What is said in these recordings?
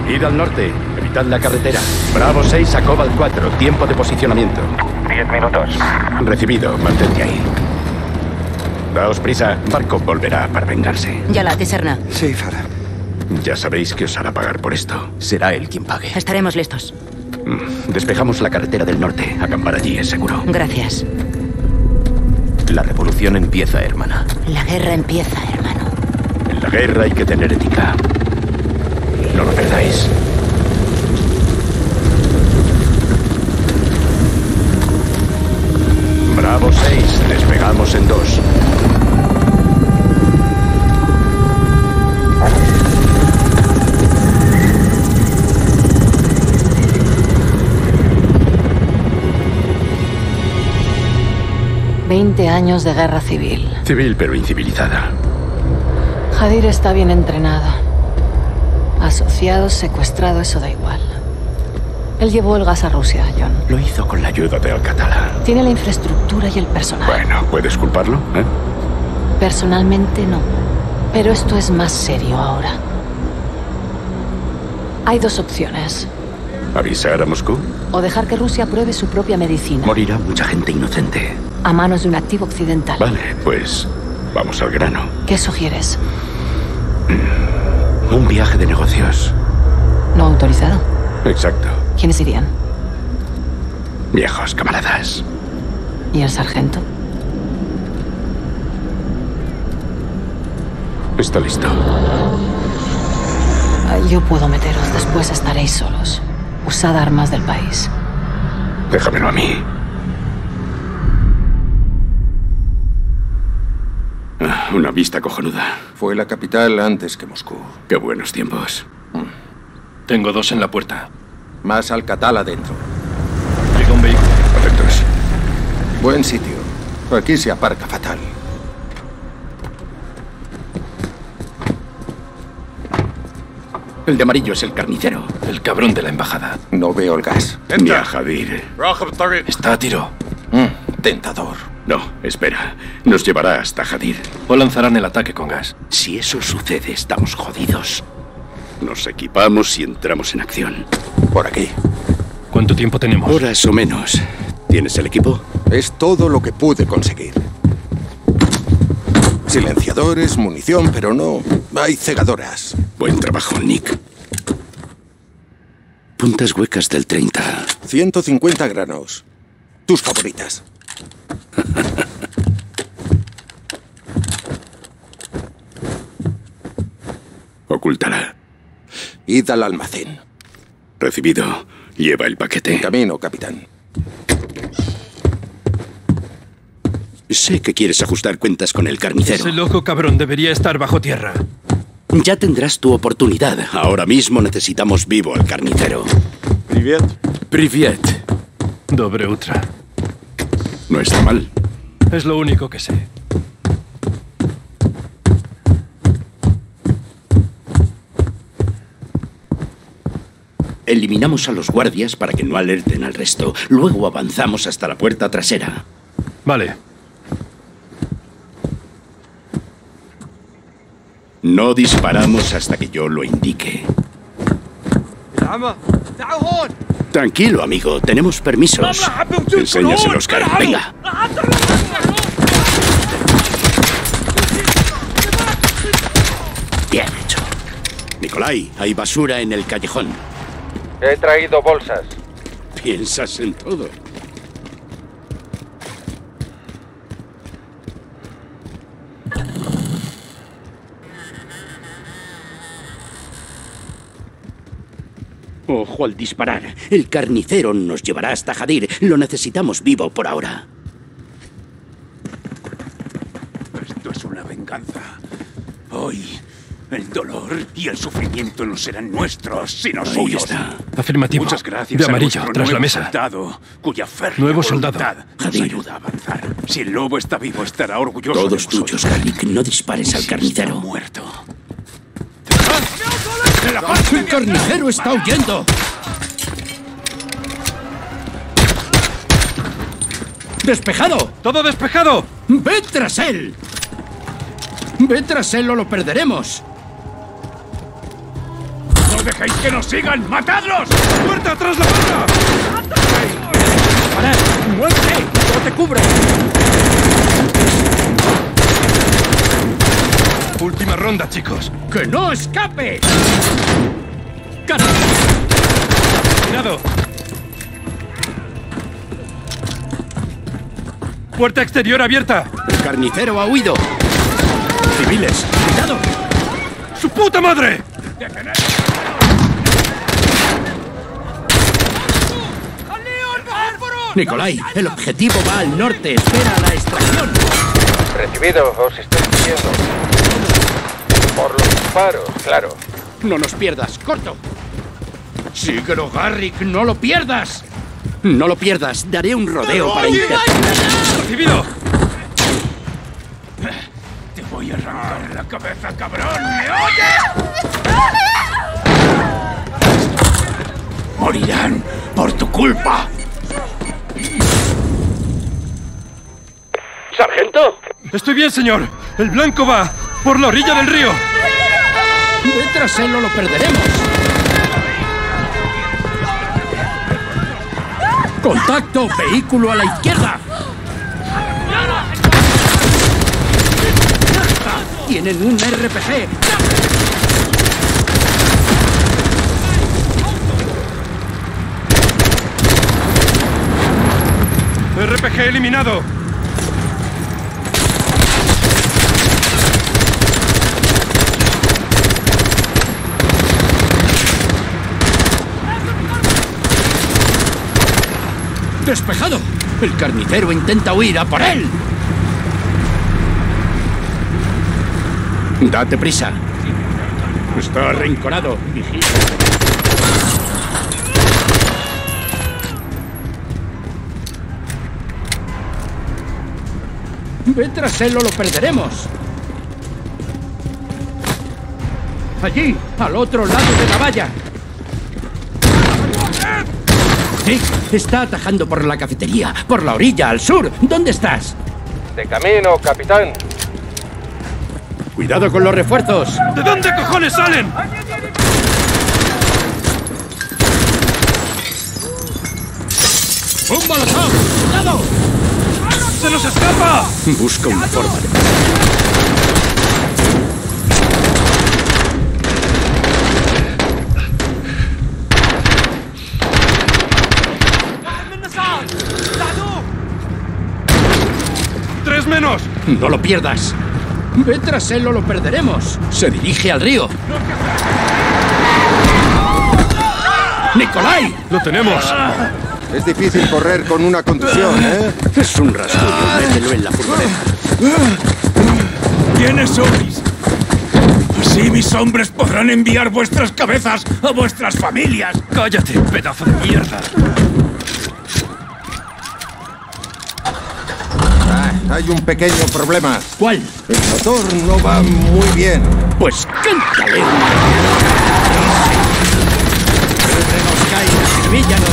Id al norte. Evitad la carretera. Bravo 6 a Cobalt 4. Tiempo de posicionamiento. 10 minutos. Recibido. Mantente ahí. Daos prisa. Barco volverá para vengarse. Yalat y Serna. Sí, Farah. Ya sabéis que os hará pagar por esto. Será él quien pague. Estaremos listos. Despejamos la carretera del norte. Acampar allí es seguro. Gracias. La revolución empieza, hermana. La guerra empieza, hermano. En la guerra hay que tener ética. No lo perdáis. Bravo 6. Despegamos en 2. Años de guerra civil. Civil, pero incivilizada. Hadir está bien entrenado. Asociado, secuestrado, eso da igual. Él llevó el gas a Rusia, John. Lo hizo con la ayuda de Alcatala. Tiene la infraestructura y el personal. Bueno, ¿puedes culparlo? Personalmente no. Pero esto es más serio ahora. Hay dos opciones. ¿Avisar a Moscú? O dejar que Rusia pruebe su propia medicina. Morirá mucha gente inocente. A manos de un activo occidental. Vale, pues vamos al grano. ¿Qué sugieres? Un viaje de negocios. ¿No autorizado? Exacto. ¿Quiénes irían? Viejos camaradas. ¿Y el sargento? Está listo. Yo puedo meteros, después estaréis solos. Usad armas del país. Déjamelo a mí. Una vista cojonuda. Fue la capital antes que Moscú. Qué buenos tiempos. Tengo 2 en la puerta. Más Alcatala adentro. Llega un vehículo. Atentos. Buen sitio. Aquí se aparca fatal. El de amarillo es el carnicero. El cabrón de la embajada. No veo el gas. Ni a Hadir. Está a tiro. Tentador. No, espera. Nos llevará hasta Hadir. O lanzarán el ataque con gas. Si eso sucede, estamos jodidos. Nos equipamos y entramos en acción. Por aquí. ¿Cuánto tiempo tenemos? Horas o menos. ¿Tienes el equipo? Es todo lo que pude conseguir. Silenciadores, munición, pero no hay cegadoras. Buen trabajo, Nick. Puntas huecas del 30. 150 granos. Tus favoritas. Ocultará. Id al almacén. Recibido. Lleva el paquete. En camino, capitán. Sé que quieres ajustar cuentas con el carnicero. Ese loco cabrón debería estar bajo tierra. Ya tendrás tu oportunidad. Ahora mismo necesitamos vivo al carnicero. Privet. Privet. Dobre utra. No está mal. Es lo único que sé. Eliminamos a los guardias para que no alerten al resto. Luego avanzamos hasta la puerta trasera. Vale. No disparamos hasta que yo lo indique. Tranquilo, amigo. Tenemos permisos. Enséñaselo, Oscar. Venga. Bien hecho. Nikolai, hay basura en el callejón. He traído bolsas. Piensas en todo. Ojo al disparar. El carnicero nos llevará hasta Hadir. Lo necesitamos vivo por ahora. Esto es una venganza. Hoy, el dolor y el sufrimiento no serán nuestros, sino suyos. Está. Afirmativo. Muchas gracias. De a amarillo, nuestro tras la nuevo mesa. Soldado, cuya férrea Nuevo voluntad soldado. nos Hadir. ayuda a avanzar. Si el lobo está vivo, estará orgulloso Todos de nosotros. tuyos, Garlic. No dispares al Si carnicero. está muerto. ¡El carnicero está huyendo! ¡Despejado! ¡Todo despejado! ¡Ve tras él! ¡Ve tras él o lo perderemos! ¡No dejéis que nos sigan! ¡Matadlos! ¡Puerta tras la puerta! ¡Parad! ¡Muévete! ¡Yo te cubro! Última ronda, chicos. ¡Que no escape! Cuidado. Puerta exterior abierta. El carnicero ha huido. Civiles, cuidado. ¡Su puta madre! Nikolai, el objetivo va al norte. Espera la extracción. Recibido, os estoy siguiendo. Por los disparos, claro. No nos pierdas. Corto. ¡Síguelo, Garrick! ¡No lo pierdas! No lo pierdas. Daré un rodeo para intentar. ¡Recibido! ¡Te voy a arrancar la cabeza, cabrón! ¿Me oyes? ¡Morirán por tu culpa! ¿Sargento? Estoy bien, señor. El blanco va por la orilla del río. Ve tras él o lo perderemos. ¡Contacto! ¡Vehículo a la izquierda! ¡Tienen un RPG! RPG eliminado. ¡Despejado! El carnicero intenta huir. ¡A por él! Date prisa. Está arrinconado. Vigila. Ve tras él o lo perderemos. Allí, al otro lado de la valla. Dick, está atajando por la cafetería, por la orilla, al sur. ¿Dónde estás? De camino, capitán. Cuidado con los refuerzos. ¿De dónde cojones salen? ¡Un molotov! ¡Cuidado! ¡Se nos escapa! Busca una forma de... ¡Tres menos! No lo pierdas. Ve tras él o lo perderemos. Se dirige al río. ¡Nikolai! ¡Lo tenemos! Es difícil correr con una contusión, ¿eh? Es un rasguño. Mételo en la furgoneta. ¿Quiénes sois? Así mis hombres podrán enviar vuestras cabezas a vuestras familias. ¡Cállate, pedazo de mierda! Hay un pequeño problema. ¿Cuál? El motor no va muy bien. Pues cántale. ¡Servíllanos!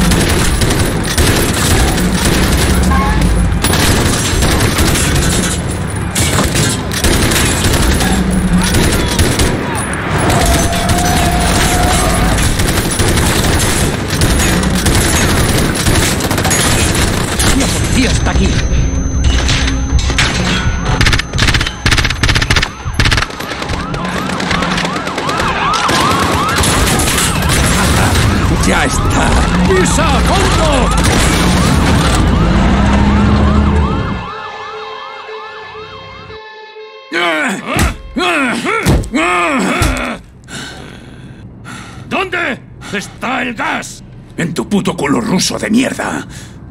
La policía está aquí. ¡Ya está! ¡Pisa, corto! ¿Dónde está el gas? En tu puto culo ruso de mierda.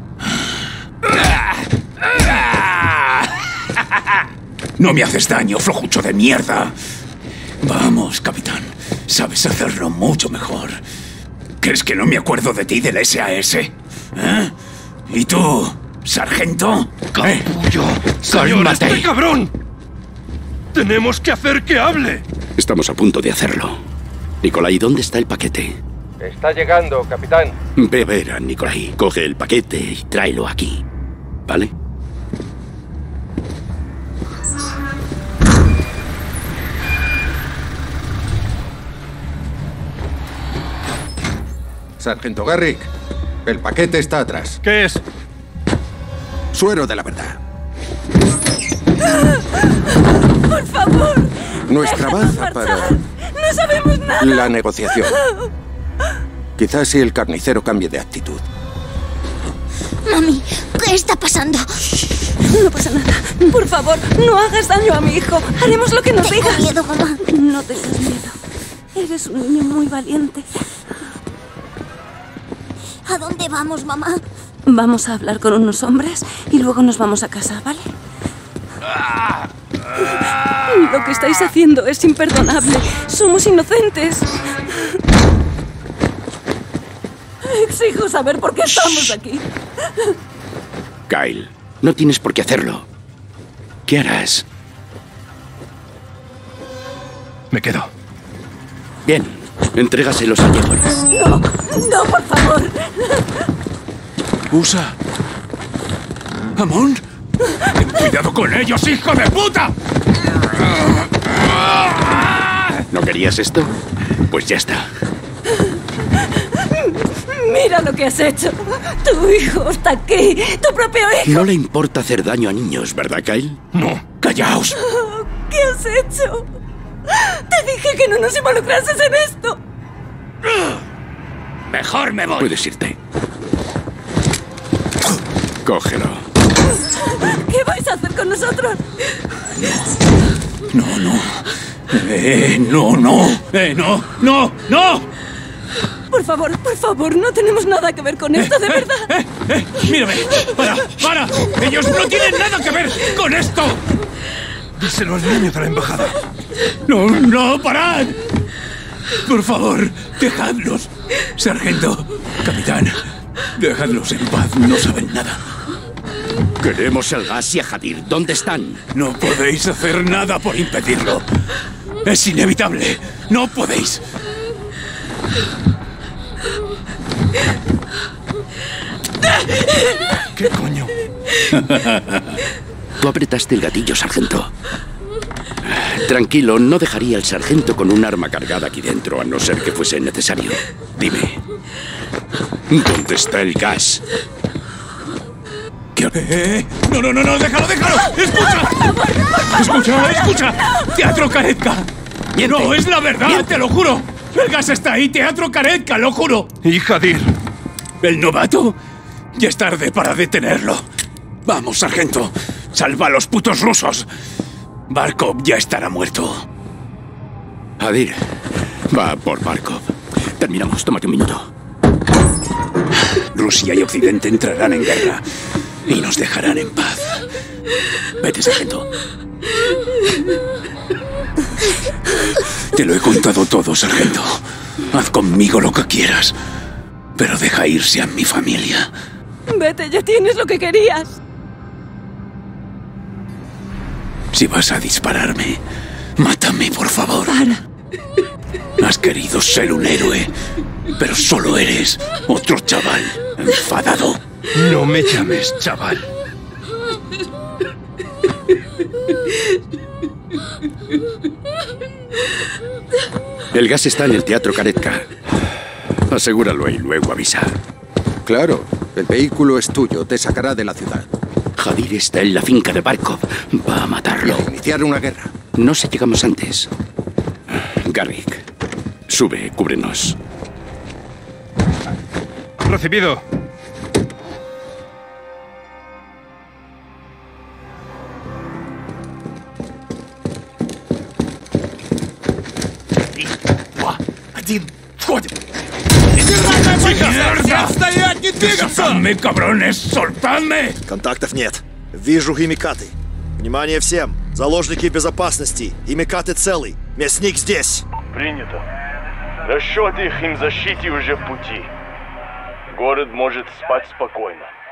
No me haces daño, flojucho de mierda. Vamos, capitán. Sabes hacerlo mucho mejor. ¿Crees que no me acuerdo de ti del SAS? ¿Eh? ¿Y tú, sargento? ¡Capullo! ¡Señor, Cálmate. este cabrón! ¡Tenemos que hacer que hable! Estamos a punto de hacerlo. Nikolai, ¿dónde está el paquete? Está llegando, capitán. Ve a ver a Nikolai. Coge el paquete y tráelo aquí. ¿Vale? Sargento Garrick, el paquete está atrás. ¿Qué es? Suero de la verdad. ¡Por favor! Nuestra déjanos baza marchar. para ¡No sabemos nada! la negociación. Quizás si el carnicero cambie de actitud. Mami, ¿qué está pasando? No pasa nada. Por favor, no hagas daño a mi hijo. Haremos lo que nos Tengo digas. miedo, mamá. No tengas miedo. Eres un niño muy valiente. ¿A dónde vamos, mamá? Vamos a hablar con unos hombres y luego nos vamos a casa, ¿vale? Lo que estáis haciendo es imperdonable. Somos inocentes. Exijo saber por qué estamos aquí. Kyle, no tienes por qué hacerlo. ¿Qué harás? Me quedo. Bien, entrégaselos a Jeffers. No, no, por favor. Usa. Amon. Ten cuidado con ellos, hijo de puta. ¿No querías esto? Pues ya está. Mira lo que has hecho. Tu hijo está aquí. Tu propio hijo. No le importa hacer daño a niños, ¿verdad, Kyle? No, callaos. ¿Qué has hecho? Te dije que no nos involucrases en esto. Mejor me voy. Puedes irte. Cógelo. ¿Qué vais a hacer con nosotros? No. No. Por favor, no tenemos nada que ver con esto, de verdad. Mírame. Para. Ellos no tienen nada que ver con esto. Díselo al niño de la embajada. No, parad. Por favor, dejadlos. Sargento, capitán, dejadlos en paz. No saben nada. Queremos el gas y a Hadir. ¿Dónde están? No podéis hacer nada por impedirlo. Es inevitable. No podéis. ¿Qué coño? Tú apretaste el gatillo, sargento. Tranquilo, no dejaría al sargento con un arma cargada aquí dentro, a no ser que fuese necesario. Dime, ¿dónde está el gas? ¿Qué? No, déjalo. Escucha. Teatro Karetka. No, es la verdad, te lo juro. El gas está ahí, Teatro Karetka, lo juro. ¿Y Hadir? ¿El novato? Ya es tarde para detenerlo. Vamos, sargento. Salva a los putos rusos. Barkov ya estará muerto. Hadir, va por Barkov. Terminamos, tómate un minuto. Rusia y Occidente entrarán en guerra y nos dejarán en paz. Vete, sargento. Te lo he contado todo, sargento. Haz conmigo lo que quieras, pero deja irse a mi familia. Vete, ya tienes lo que querías. Si vas a dispararme, mátame, por favor. Para. Has querido ser un héroe, pero solo eres otro chaval enfadado. No me llames chaval. El gas está en el Teatro Karetka. Asegúralo y luego avisa. Claro, el vehículo es tuyo, te sacará de la ciudad. Hadir está en la finca de Barkov. Va a matarlo. Iniciar una guerra. No si llegamos antes. Garrick, sube, cúbrenos. Recibido. ¡Mierda! ¡Soltadme, cabrones! ¡Soltadme! Контактов нет. Вижу химикаты. Внимание всем! Заложники безопасности. Химикаты целый. Мясник здесь. Принято. Расчеты их им защите уже в пути. Город может спать спокойно.